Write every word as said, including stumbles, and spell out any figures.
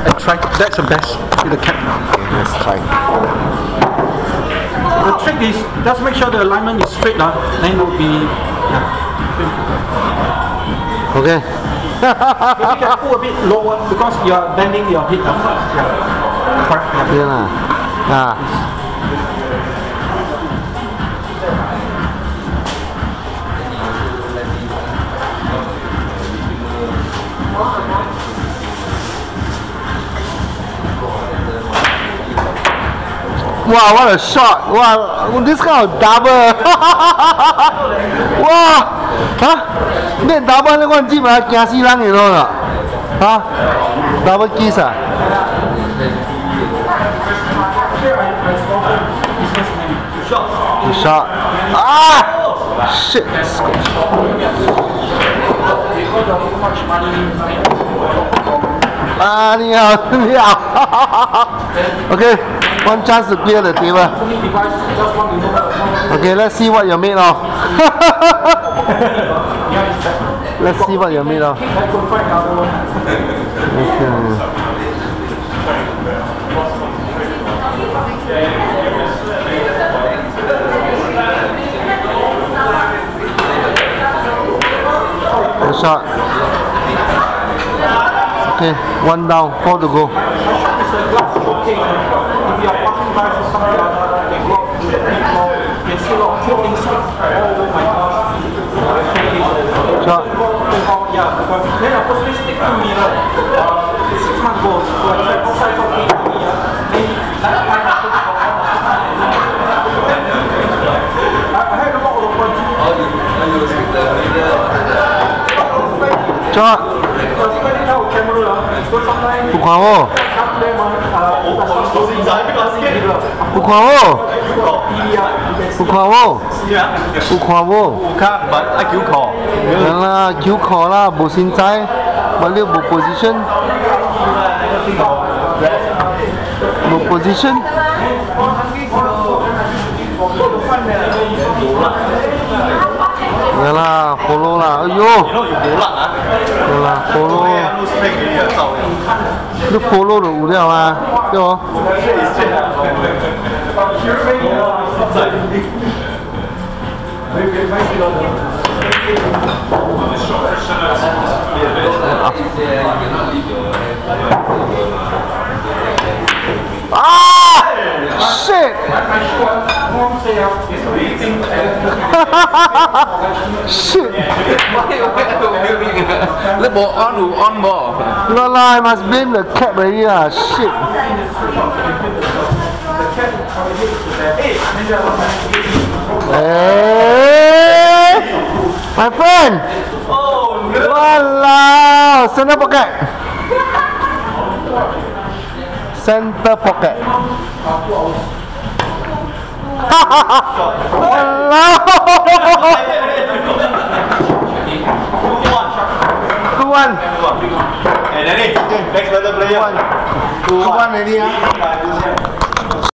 and try. That's the best with the cap. Okay, let's try. The trick is just make sure the alignment is straight, uh, then it will be. Yeah. Okay. Maybe you can pull a bit lower because you are bending your head. Uh. Yeah. Correct. Yeah. Yeah. Ah. Wow, what a shot! Wow, this kind of double! Wow! Huh? 练 double 那款基本上惊死人，你懂啦？啊 ？double kiss 啊 ？The shot! Ah! Shit! Ah, 你好，你好。Okay. One chance to clear the table. Okay, let's see what you made of. Let's see what you made of. Okay. Good shot. Okay, one down, four to go. If you are passing by for something like that, they go up to the people, they see a lot of clothing stuff. Oh my god. Shot. Yeah, because then I supposed to stick to mirror. Uh, six months ago, so I tried outside for me. Then that time I put it on. I heard about all the points. Shot. Không khó. Không khó. Không khó. Không khó. Khác mà ai cứu khó. Đó là cứu khó là bộ xin trái. Mà liệu bộ position. Bộ position. Đó là follow là. Ây dô. Đó là follow. Nó follow được ủ đeo mà. Được không? Ah! Shit! Shit! Lớp bộ on đủ on bộ. No lie, must blame the cap already ah. Shit. Hey, my friend. Walao, center pocket. Center pocket. Walao. Two one. Hey, Danny, next better player. Two one. Two one already ah.